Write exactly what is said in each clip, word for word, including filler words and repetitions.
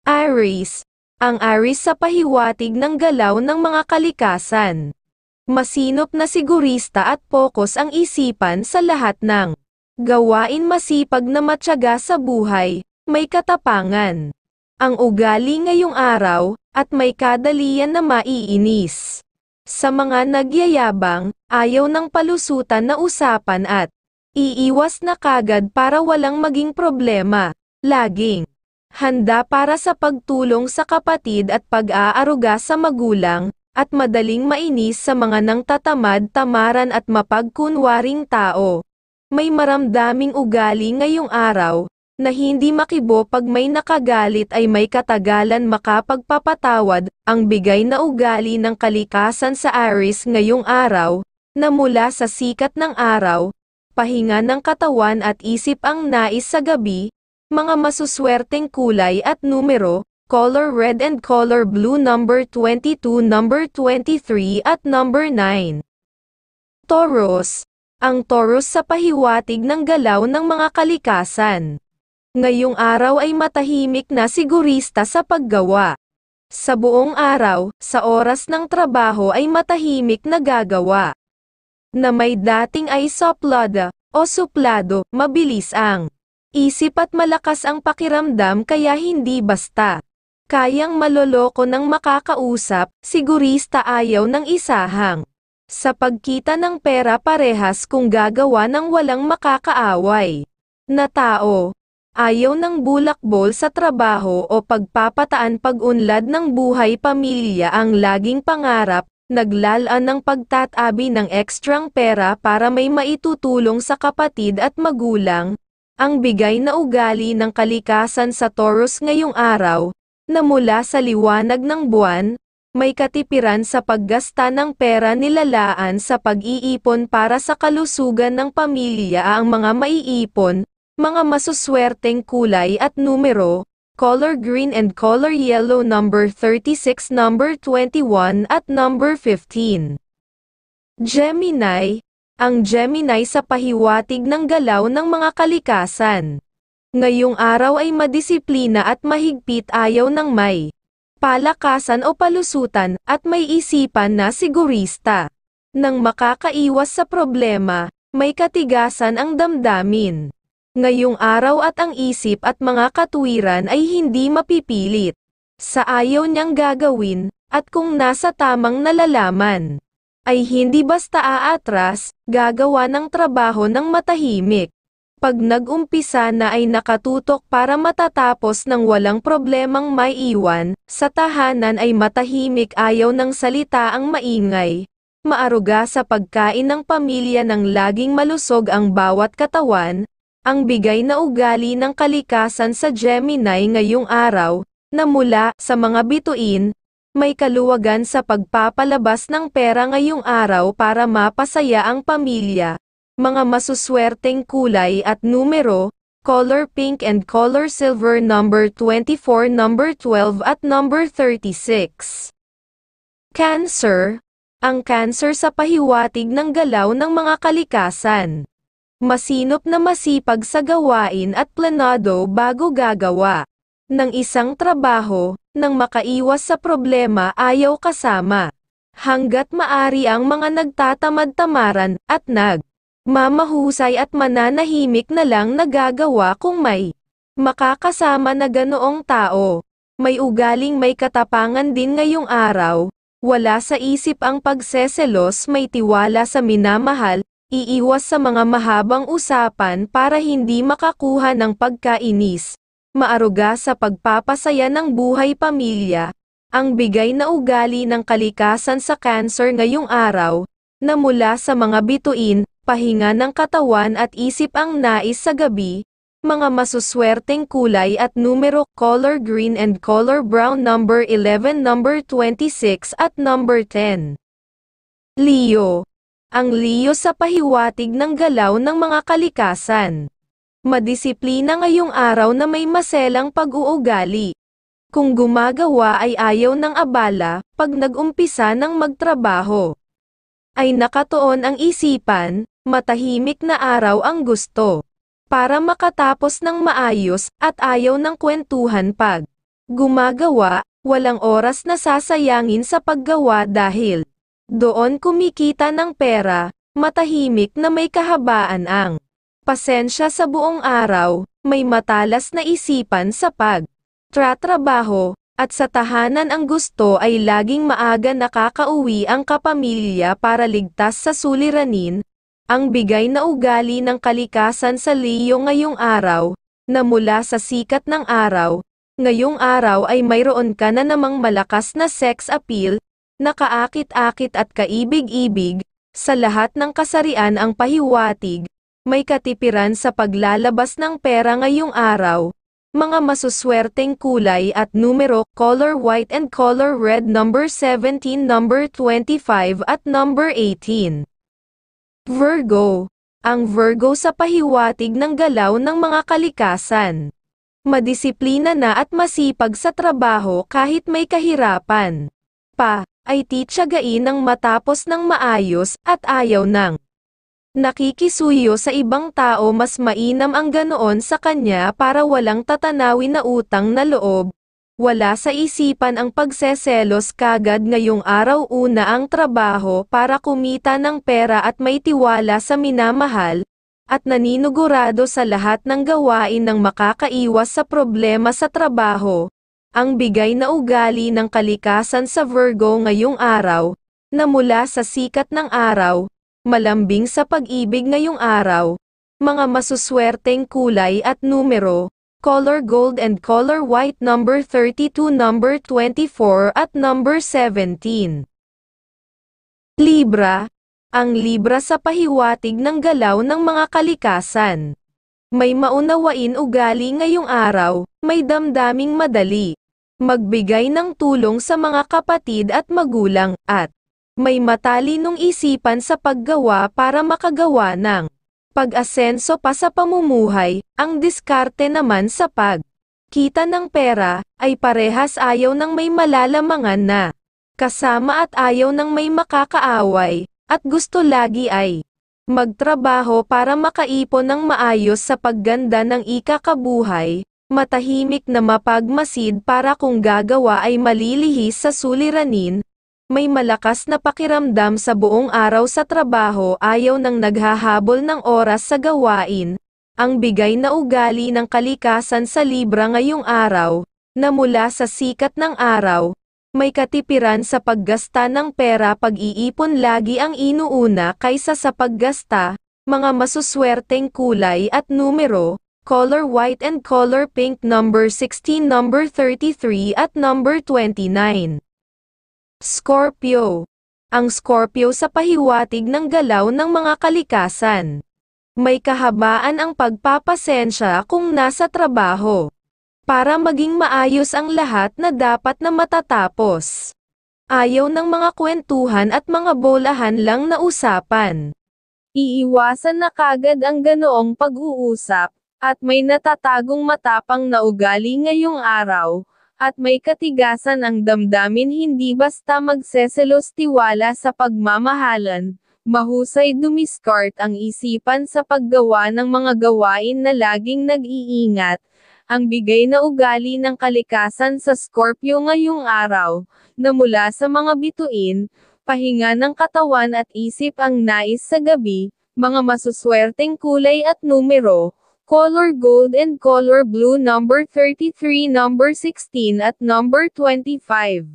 Aries. Ang Aries sa pahiwatig ng galaw ng mga kalikasan. Masinop na sigurista at pokus ang isipan sa lahat ng gawain, masipag na matyaga sa buhay, may katapangan. Ang ugali ngayong araw, at may kadalian na maiinis. Sa mga nagyayabang, ayaw ng palusutan na usapan at iiwas na kagad para walang maging problema. Laging handa para sa pagtulong sa kapatid at pag-aaruga sa magulang, at madaling mainis sa mga nangtatamad-tamaran at mapagkunwaring tao. May maramdaming ugali ngayong araw, na hindi makibo pag may nakagalit ay may katagalan makapagpapatawad. Ang bigay na ugali ng kalikasan sa Aries ngayong araw, na mula sa sikat ng araw, pahinga ng katawan at isip ang nais sa gabi. Mga masuswerteng kulay at numero, color red and color blue, number twenty-two, number twenty-three at number nine. Taurus. Ang Taurus sa pahiwatig ng galaw ng mga kalikasan. Ngayong araw ay matahimik na sigurista sa paggawa. Sa buong araw, sa oras ng trabaho ay matahimik na gagawa. Na may dating ay soplada, o suplado, mabilis ang isip at malakas ang pakiramdam kaya hindi basta kayang maloloko ng makakausap. Sigurista ayaw ng isahang sa pagkita ng pera parehas kung gagawa ng walang makakaaway na tao. Ayaw ng bulakbol sa trabaho o pagpapataan pag-unlad ng buhay pamilya ang laging pangarap. Naglalaan ng pagtatabi ng ekstrang pera para may maitutulong sa kapatid at magulang. Ang bigay na ugali ng kalikasan sa Taurus ngayong araw, na mula sa liwanag ng buwan, may katipiran sa paggasta ng pera, nilalaan sa pag-iipon para sa kalusugan ng pamilya. Ang mga maiipon, mga masuswerteng kulay at numero, color green and color yellow, number thirty-six, number twenty-one at number fifteen. Gemini. Ang Gemini sa pahiwatig ng galaw ng mga kalikasan. Ngayong araw ay madisiplina at mahigpit, ayaw ng may palakasan o palusutan, at may isipan na sigurista. Nang makakaiwas sa problema, may katigasan ang damdamin. Ngayong araw at ang isip at mga katuwiran ay hindi mapipilit sa ayaw niyang gagawin, at kung nasa tamang nalalaman, ay hindi basta aatras, gagawa ng trabaho ng matahimik. Pag nag-umpisa na ay nakatutok para matatapos ng walang problemang maiiwan. Sa tahanan ay matahimik, ayaw ng salita ang maingay. Maaruga sa pagkain ng pamilya ng laging malusog ang bawat katawan. Ang bigay na ugali ng kalikasan sa Gemini ngayong araw, na mula sa mga bituin, may kaluwagan sa pagpapalabas ng pera ngayong araw para mapasaya ang pamilya. Mga masuswerteng kulay at numero, color pink and color silver, number twenty-four, number twelve at number thirty-six. Cancer. Ang Cancer sa pahiwatig ng galaw ng mga kalikasan. Masinop na masipag sa gawain at planado bago gagawa ng isang trabaho. Nang makaiwas sa problema, ayaw kasama. Hanggat maari ang mga nagtatamad-tamaran, at nag mamahusay at mananahimik na lang nagagawa kung may makakasama na ganoong tao. May ugaling may katapangan din ngayong araw. Wala sa isip ang pagseselos, may tiwala sa minamahal. Iiwas sa mga mahabang usapan para hindi makakuha ng pagkainis. Maaruga sa pagpapasaya ng buhay pamilya. Ang bigay na ugali ng kalikasan sa Cancer ngayong araw, na mula sa mga bituin, pahinga ng katawan at isip ang nais sa gabi. Mga masuswerteng kulay at numero, color green and color brown, number eleven, number twenty-six at number ten. Leo. Ang Leo sa pahiwatig ng galaw ng mga kalikasan. Madisiplina ngayong araw na may maselang pag-uugali. Kung gumagawa ay ayaw ng abala, pag nag-umpisa ng magtrabaho ay nakatuon ang isipan, matahimik na araw ang gusto. Para makatapos ng maayos, at ayaw ng kwentuhan pag gumagawa, walang oras na sasayangin sa paggawa dahil doon kumikita ng pera, matahimik na may kahabaan ang pasensya sa buong araw, may matalas na isipan sa pag-tratrabaho, at sa tahanan ang gusto ay laging maaga nakakauwi ang kapamilya para ligtas sa suliranin, ang bigay na ugali ng kalikasan sa Leo ngayong araw, na mula sa sikat ng araw, ngayong araw ay mayroon ka na namang malakas na sex appeal, na kaakit-akit at kaibig-ibig, sa lahat ng kasarian ang pahiwatig, may katipiran sa paglalabas ng pera ngayong araw. Mga masuswerteng kulay at numero, color white and color red, number seventeen, number twenty-five at number eighteen. Virgo. Ang Virgo sa pahiwatig ng galaw ng mga kalikasan. Madisiplina na at masipag sa trabaho kahit may kahirapan. Pa, ay titsagain ng matapos ng maayos at ayaw ng nakikisuyo sa ibang tao, mas mainam ang ganoon sa kanya para walang tatanawin na utang na loob. Wala sa isipan ang pagseselos kagad ngayong araw. Una ang trabaho para kumita ng pera at may tiwala sa minamahal, at naninugurado sa lahat ng gawain ng makakaiwas sa problema sa trabaho. Ang bigay na ugali ng kalikasan sa Virgo ngayong araw, na mula sa sikat ng araw, malambing sa pag-ibig ngayong araw, mga masuswerteng kulay at numero, color gold and color white, number thirty-two, number twenty-four at number seventeen. Libra. Ang Libra sa pahiwatig ng galaw ng mga kalikasan. May maunawain ugali ngayong araw, may damdaming madali magbigay ng tulong sa mga kapatid at magulang, at may matalinong isipan sa paggawa para makagawa ng pag-asenso pa sa pamumuhay. Ang diskarte naman sa pagkita ng pera, ay parehas ayaw ng may malalamangan na kasama at ayaw ng may makakaaway, at gusto lagi ay magtrabaho para makaipon ng maayos sa pagganda ng ikakabuhay, matahimik na mapagmasid para kung gagawa ay malilihis sa suliranin. May malakas na pakiramdam sa buong araw sa trabaho, ayaw ng naghahabol ng oras sa gawain. Ang bigay na ugali ng kalikasan sa Libra ngayong araw, na mula sa sikat ng araw, may katipiran sa paggasta ng pera. Pag-iipon lagi ang inuuna kaysa sa paggasta. Mga masuswerteng kulay at numero, color white and color pink, number sixteen, number thirty-three at number twenty-nine. Scorpio. Ang Scorpio sa pahiwatig ng galaw ng mga kalikasan. May kahabaan ang pagpapasensya kung nasa trabaho, para maging maayos ang lahat na dapat na matatapos. Ayaw ng mga kwentuhan at mga bolahan lang na usapan. Iiwasan na kagad ang ganoong pag-uusap, at may natatagong matapang na ugali ngayong araw, at may katigasan ang damdamin. Hindi basta magseselos, tiwala sa pagmamahalan, mahusay dumiskart ang isipan sa paggawa ng mga gawain na laging nag-iingat. Ang bigay na ugali ng kalikasan sa Scorpio ngayong araw, na mula sa mga bituin, pahinga ng katawan at isip ang nais sa gabi, mga masuswerteng kulay at numero, color gold and color blue, number thirty-three, number sixteen at number twenty-five.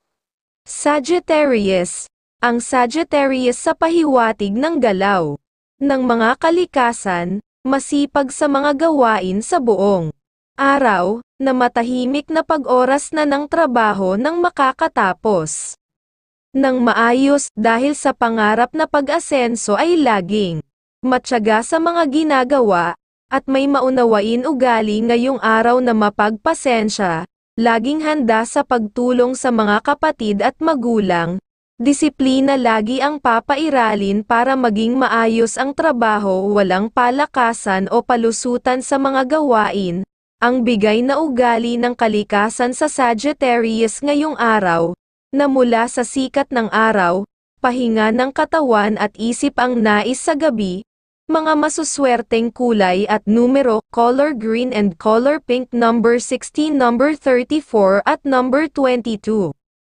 Sagittarius. Ang Sagittarius sa pahiwatig ng galaw ng mga kalikasan, masipag sa mga gawain sa buong araw, na matahimik na pag-oras na ng trabaho nang makakatapos ng maayos. Dahil sa pangarap na pag-asenso ay laging matyaga sa mga ginagawa, at may maunawain ugali ngayong araw na mapagpasensya, laging handa sa pagtulong sa mga kapatid at magulang. Disiplina lagi ang papairalin para maging maayos ang trabaho, walang palakasan o palusutan sa mga gawain. Ang bigay na ugali ng kalikasan sa Sagittarius ngayong araw, na mula sa sikat ng araw, pahinga ng katawan at isip ang nais sa gabi, Mga masuswerteng kulay at numero, color green and color pink, number sixteen, number thirty-four at number twenty-two.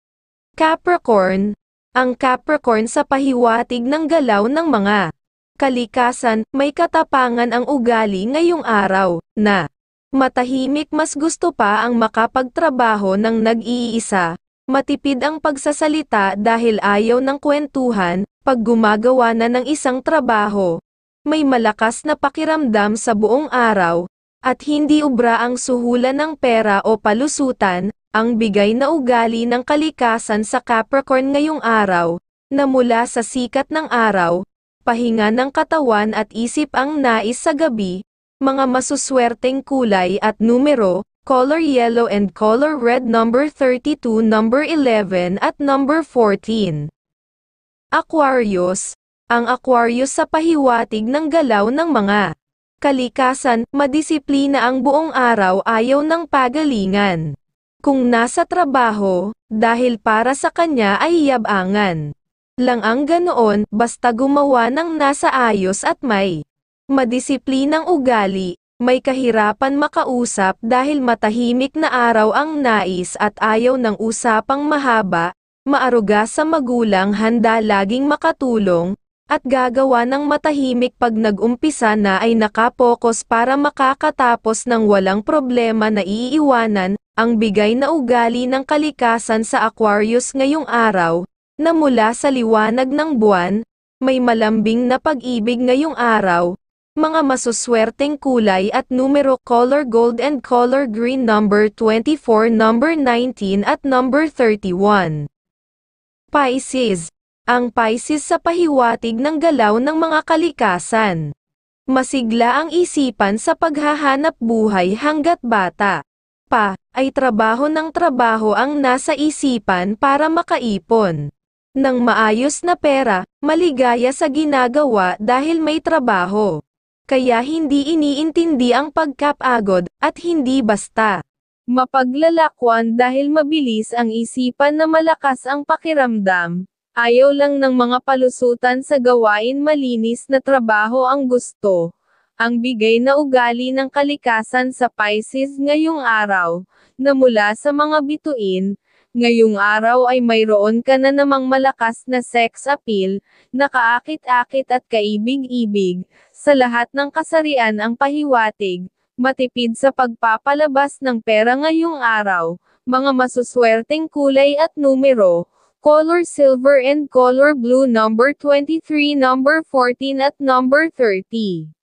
Capricorn. Ang Capricorn sa pahiwatig ng galaw ng mga kalikasan, may katapangan ang ugali ngayong araw, na matahimik, mas gusto pa ang makapagtrabaho ng nag-iisa, matipid ang pagsasalita dahil ayaw ng kwentuhan, pag gumagawa na ng isang trabaho, may malakas na pakiramdam sa buong araw, at hindi ubra ang suhulan ng pera o palusutan, ang bigay na ugali ng kalikasan sa Capricorn ngayong araw, na mula sa sikat ng araw, pahinga ng katawan at isip ang nais sa gabi, mga masuswerteng kulay at numero, color yellow and color red, number thirty-two, number eleven at number fourteen. Aquarius. Ang Aquarius sa pahiwatig ng galaw ng mga kalikasan, madisiplina ang buong araw, ayaw ng pagalingan. Kung nasa trabaho, dahil para sa kanya ay yabangan lang ang ganoon, basta gumawa ng nasa ayos at may madisiplinang ugali, may kahirapan makausap dahil matahimik na araw ang nais at ayaw ng usapang mahaba, maaruga sa magulang, handa laging makatulong, at gagawa ng matahimik pag nag-umpisa na ay nakapokus para makakatapos ng walang problema na iiwanan, ang bigay na ugali ng kalikasan sa Aquarius ngayong araw, na mula sa liwanag ng buwan, may malambing na pag-ibig ngayong araw, mga masuswerteng kulay at numero, color gold and color green, number twenty-four, number nineteen at number thirty-one. Pisces. Ang Pisces sa pahiwatig ng galaw ng mga kalikasan. Masigla ang isipan sa paghahanap buhay hanggat bata pa, ay trabaho ng trabaho ang nasa isipan para makaipon ng maayos na pera, maligaya sa ginagawa dahil may trabaho. Kaya hindi iniintindi ang pagkapagod, at hindi basta mapaglalakwan dahil mabilis ang isipan na malakas ang pakiramdam. Ayaw lang ng mga palusutan sa gawain, malinis na trabaho ang gusto. Ang bigay na ugali ng kalikasan sa Pisces ngayong araw, na mula sa mga bituin, ngayong araw ay mayroon ka na namang malakas na sex appeal, na kaakit-akit at kaibig-ibig, sa lahat ng kasarian ang pahiwatig, matipid sa pagpapalabas ng pera ngayong araw, mga masuswerteng kulay at numero, color silver and color blue, number twenty-three, number fourteen at number thirty.